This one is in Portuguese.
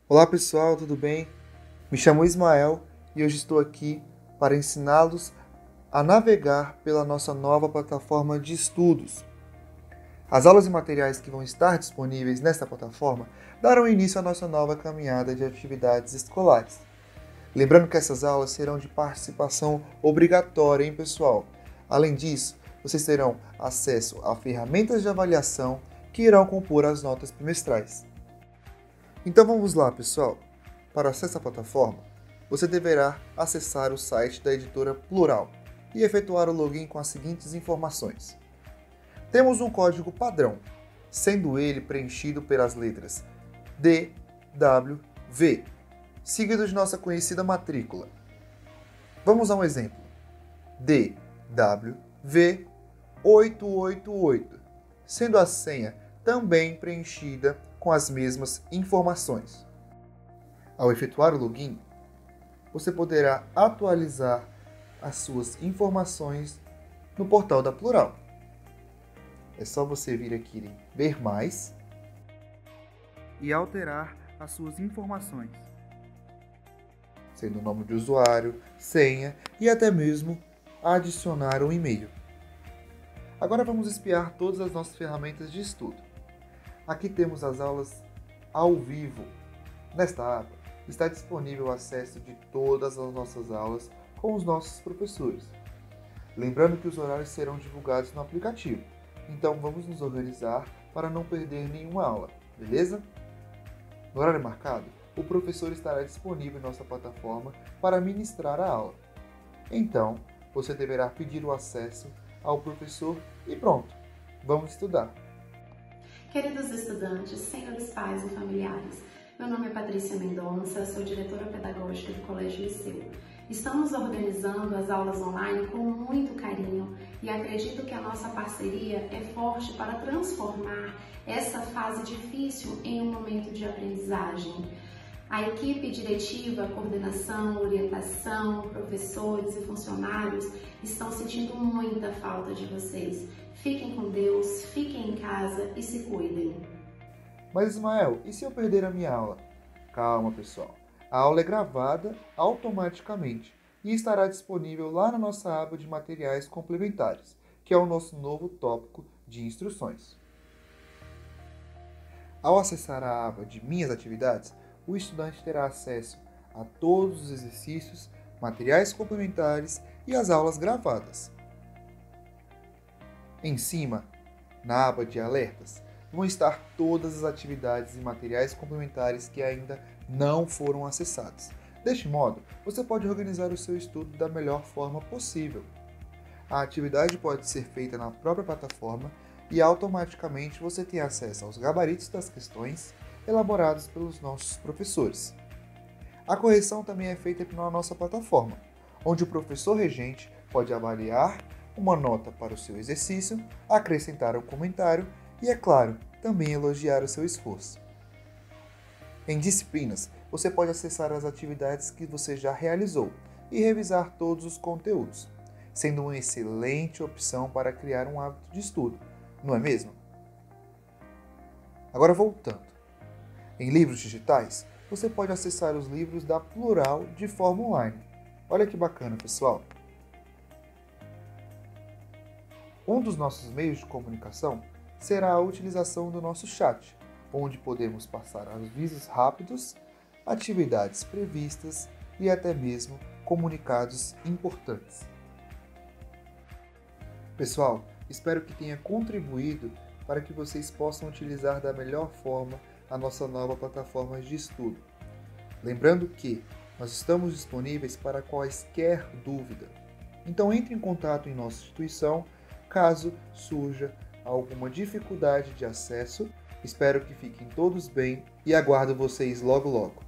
Olá pessoal, tudo bem? Me chamo Ismael e hoje estou aqui para ensiná-los a navegar pela nossa nova plataforma de estudos. As aulas e materiais que vão estar disponíveis nesta plataforma darão início à nossa nova caminhada de atividades escolares. Lembrando que essas aulas serão de participação obrigatória, hein, pessoal? Além disso, vocês terão acesso a ferramentas de avaliação que irão compor as notas trimestrais. Então vamos lá, pessoal. Para acesso à plataforma, você deverá acessar o site da editora Plural e efetuar o login com as seguintes informações. Temos um código padrão, sendo ele preenchido pelas letras D, W, V, seguido de nossa conhecida matrícula. Vamos a um exemplo. D, W, V, 888, sendo a senha também preenchida com as mesmas informações. Ao efetuar o login, você poderá atualizar as suas informações no portal da Plural. É só você vir aqui em Ver Mais e alterar as suas informações, sendo o nome de usuário, senha e até mesmo adicionar um e-mail. Agora vamos espiar todas as nossas ferramentas de estudo. Aqui temos as aulas ao vivo. Nesta aba está disponível o acesso de todas as nossas aulas com os nossos professores. Lembrando que os horários serão divulgados no aplicativo, então vamos nos organizar para não perder nenhuma aula, beleza? No horário marcado, o professor estará disponível em nossa plataforma para ministrar a aula. Então, você deverá pedir o acesso ao professor e pronto, vamos estudar! Queridos estudantes, senhores pais e familiares, meu nome é Patrícia Mendonça, sou diretora pedagógica do Colégio Liceu. Estamos organizando as aulas online com muito carinho e acredito que a nossa parceria é forte para transformar essa fase difícil em um momento de aprendizagem. A equipe diretiva, coordenação, orientação, professores e funcionários estão sentindo muita falta de vocês. Fiquem com Deus, fiquem em casa e se cuidem. Mas Ismael, e se eu perder a minha aula? Calma, pessoal. A aula é gravada automaticamente e estará disponível lá na nossa aba de materiais complementares, que é o nosso novo tópico de instruções. Ao acessar a aba de Minhas Atividades, o estudante terá acesso a todos os exercícios, materiais complementares e as aulas gravadas. Em cima, na aba de Alertas, vão estar todas as atividades e materiais complementares que ainda não foram acessados. Deste modo, você pode organizar o seu estudo da melhor forma possível. A atividade pode ser feita na própria plataforma e automaticamente você tem acesso aos gabaritos das questões elaborados pelos nossos professores. A correção também é feita na nossa plataforma, onde o professor regente pode avaliar uma nota para o seu exercício, acrescentar um comentário e, é claro, também elogiar o seu esforço. Em disciplinas, você pode acessar as atividades que você já realizou e revisar todos os conteúdos, sendo uma excelente opção para criar um hábito de estudo, não é mesmo? Agora voltando. Em livros digitais, você pode acessar os livros da Plural de forma online. Olha que bacana, pessoal! Um dos nossos meios de comunicação será a utilização do nosso chat, onde podemos passar avisos rápidos, atividades previstas e até mesmo comunicados importantes. Pessoal, espero que tenha contribuído para que vocês possam utilizar da melhor forma a nossa nova plataforma de estudo. Lembrando que nós estamos disponíveis para quaisquer dúvida. Então entre em contato em nossa instituição caso surja alguma dificuldade de acesso. Espero que fiquem todos bem e aguardo vocês logo logo.